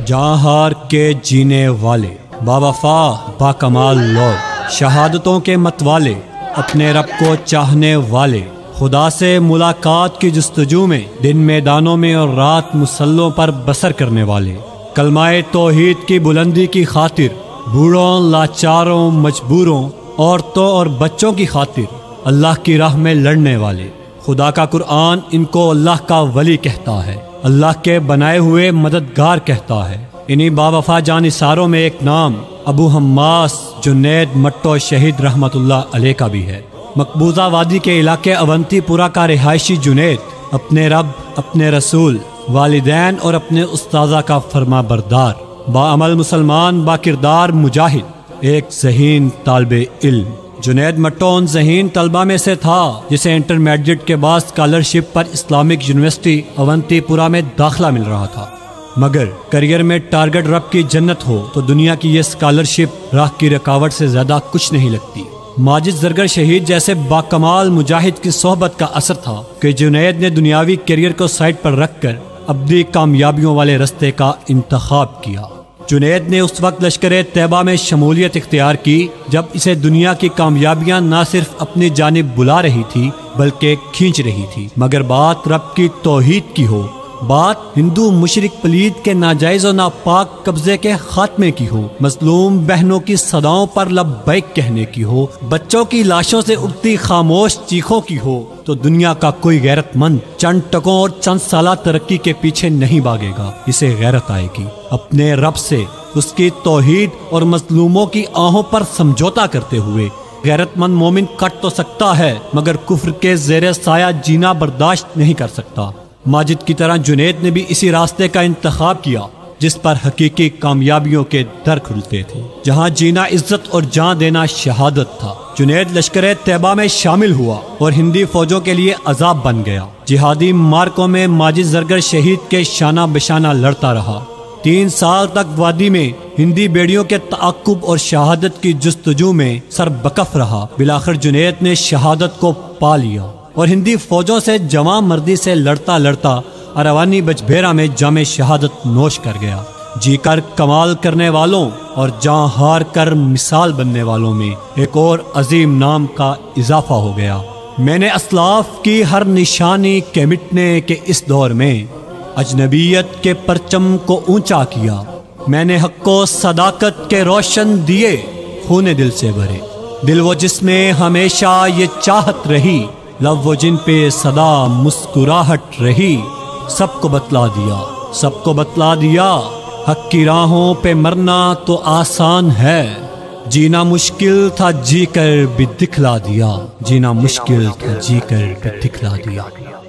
جاں ہار کے جینے والے، باوفا باکمال لوگ، شہادتوں کے متوالے، اپنے رب کو چاہنے والے، خدا سے ملاقات کی جستجو میں دن میدانوں میں اور رات مسلوں پر بسر کرنے والے، کلمہ توحید کی بلندی کی خاطر بوڑھوں، لاچاروں، مجبوروں، عورتوں اور بچوں کی خاطر اللہ کی راہ میں لڑنے والے۔ خدا کا قرآن ان کو اللہ کا ولی کہتا ہے، اللہ کے بنائے ہوئے مددگار کہتا ہے۔ انہی باوفا جانثاروں میں ایک نام ابو حماس جنید مٹو شہید رحمت اللہ علیہ کا بھی ہے۔ مقبوضہ وادی کے علاقے اونتی پورہ کا رہائشی جنید اپنے رب، اپنے رسول، والدین اور اپنے استاذہ کا فرما بردار، باعمل مسلمان، با کردار مجاہد، ایک ذہین طالب علم۔ جنید مٹو ان ذہین طلبہ میں سے تھا جسے انٹرمیڈیٹ کے بعد اسکالرشپ پر اسلامک یونیورسٹی اونتی پورہ میں داخلہ مل رہا تھا، مگر کریئر میں ٹارگٹ رب کی جنت ہو تو دنیا کی یہ اسکالرشپ راہ کی رکاوٹ سے زیادہ کچھ نہیں لگتی۔ ماجد زرگر شہید جیسے باکمال مجاہد کی صحبت کا اثر تھا کہ جنید نے دنیاوی کیریئر کو سائڈ پر رکھ کر ابدی کامیابیوں والے رستے کا انتخاب کیا۔ جنید نے اس وقت لشکر طیبہ میں شمولیت اختیار کی جب اسے دنیا کی کامیابیاں نہ صرف اپنی جانب بلا رہی تھی بلکہ کھینچ رہی تھی، مگر بات رب کی توحید کی ہو، بات ہندو مشرک پلید کے ناجائز و ناپاک قبضے کے خاتمے کی ہو، مظلوم بہنوں کی صداؤں پر لبیک کہنے کی ہو، بچوں کی لاشوں سے اٹھتی خاموش چیخوں کی ہو، تو دنیا کا کوئی غیرت مند چند ٹکوں اور چند سالہ ترقی کے پیچھے نہیں بھاگے گا۔ اسے غیرت آئے گی اپنے رب سے، اس کی توحید اور مظلوموں کی آہوں پر سمجھوتا کرتے ہوئے۔ غیرت مند مومن کٹ تو سکتا ہے مگر کفر کے زیر سایہ جینا برداشت نہیں کر سکتا۔ ماجد کی طرح جنید نے بھی اسی راستے کا انتخاب کیا جس پر حقیقی کامیابیوں کے در کھلتے تھے، جہاں جینا عزت اور جان دینا شہادت تھا۔ جنید لشکر طیبہ میں شامل ہوا اور ہندی فوجوں کے لیے عذاب بن گیا۔ جہادی مارکوں میں ماجد زرگر شہید کے شانہ بشانہ لڑتا رہا۔ 3 سال تک وادی میں ہندی بیڑیوں کے تعاقب اور شہادت کی جستجو میں سربکف رہا۔ بالآخر جنید نے شہادت کو پا لیا اور ہندی فوجوں سے جواں مردی سے لڑتا لڑتا اروانی بجبیرا میں جام شہادت نوش کر گیا۔ جی کر کمال کرنے والوں اور جاں ہار کر مثال بننے والوں میں ایک اور عظیم نام کا اضافہ ہو گیا۔ میں نے اسلاف کی ہر نشانی کے مٹنے کے اس دور میں اجنبیت کے پرچم کو اونچا کیا۔ میں نے حق و صداقت کے روشن دیے خون دل سے بھرے، دل و جس میں ہمیشہ یہ چاہت رہی، لب و جن پہ صدا مسکراہٹ رہی۔ سب کو بتلا دیا، سب کو بتلا دیا، حق کی راہوں پہ مرنا تو آسان ہے، جینا مشکل تھا جی کر بھی دکھلا دیا، جینا مشکل تھا جی کر بھی دکھلا دیا۔